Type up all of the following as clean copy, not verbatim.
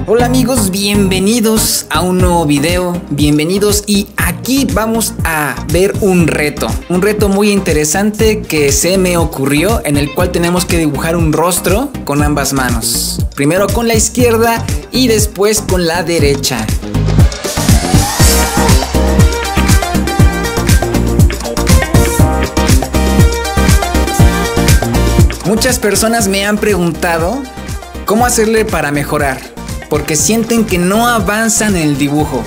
Hola amigos, bienvenidos a un nuevo video, bienvenidos, y aquí vamos a ver un reto muy interesante que se me ocurrió, en el cual tenemos que dibujar un rostro con ambas manos, primero con la izquierda y después con la derecha. Muchas personas me han preguntado cómo hacerle para mejorar, porque sienten que no avanzan en el dibujo.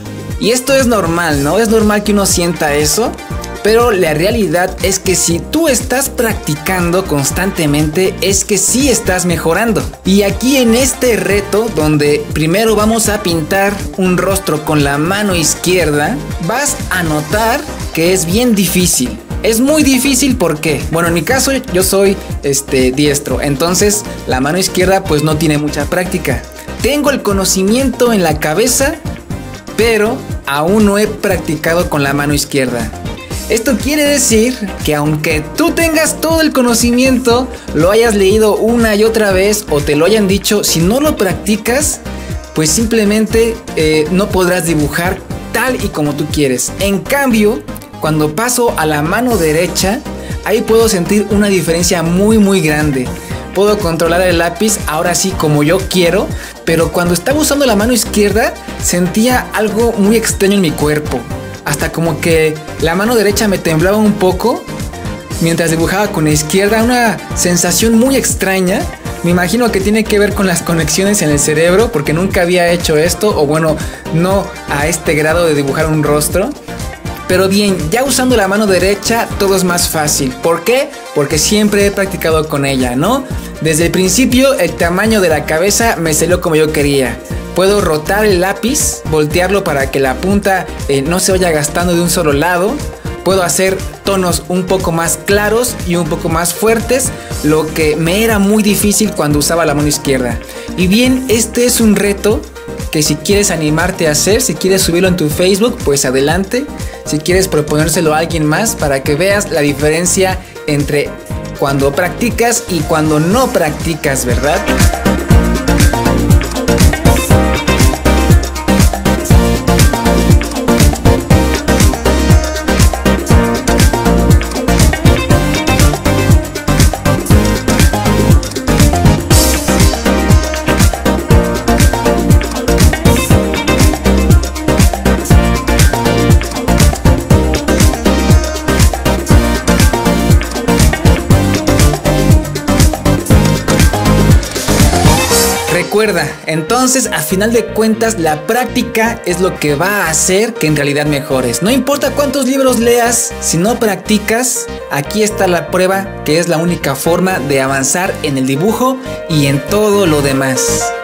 Y esto es normal, ¿no? Es normal que uno sienta eso, pero la realidad es que si tú estás practicando constantemente, es que sí estás mejorando. Y aquí en este reto, donde primero vamos a pintar un rostro con la mano izquierda, vas a notar que es bien difícil. Es muy difícil porque, bueno, en mi caso yo soy diestro, entonces la mano izquierda pues no tiene mucha práctica. Tengo el conocimiento en la cabeza, pero aún no he practicado con la mano izquierda. Esto quiere decir que aunque tú tengas todo el conocimiento, lo hayas leído una y otra vez o te lo hayan dicho, si no lo practicas, pues simplemente no podrás dibujar tal y como tú quieres. En cambio, cuando paso a la mano derecha, ahí puedo sentir una diferencia muy grande. Puedo controlar el lápiz ahora sí como yo quiero, pero cuando estaba usando la mano izquierda sentía algo muy extraño en mi cuerpo. Hasta como que la mano derecha me temblaba un poco mientras dibujaba con la izquierda, una sensación muy extraña. Me imagino que tiene que ver con las conexiones en el cerebro, porque nunca había hecho esto, o bueno, no a este grado de dibujar un rostro. Pero bien, ya usando la mano derecha todo es más fácil. ¿Por qué? Porque siempre he practicado con ella, ¿no? Desde el principio el tamaño de la cabeza me salió como yo quería. Puedo rotar el lápiz, voltearlo para que la punta no se vaya gastando de un solo lado. Puedo hacer tonos un poco más claros y un poco más fuertes, lo que me era muy difícil cuando usaba la mano izquierda. Y bien, este es un reto que si quieres animarte a hacer, si quieres subirlo en tu Facebook, pues adelante. Si quieres proponérselo a alguien más para que veas la diferencia entre cuando practicas y cuando no practicas, ¿verdad? Recuerda, entonces a final de cuentas la práctica es lo que va a hacer que en realidad mejores. No importa cuántos libros leas, si no practicas, aquí está la prueba, que es la única forma de avanzar en el dibujo y en todo lo demás.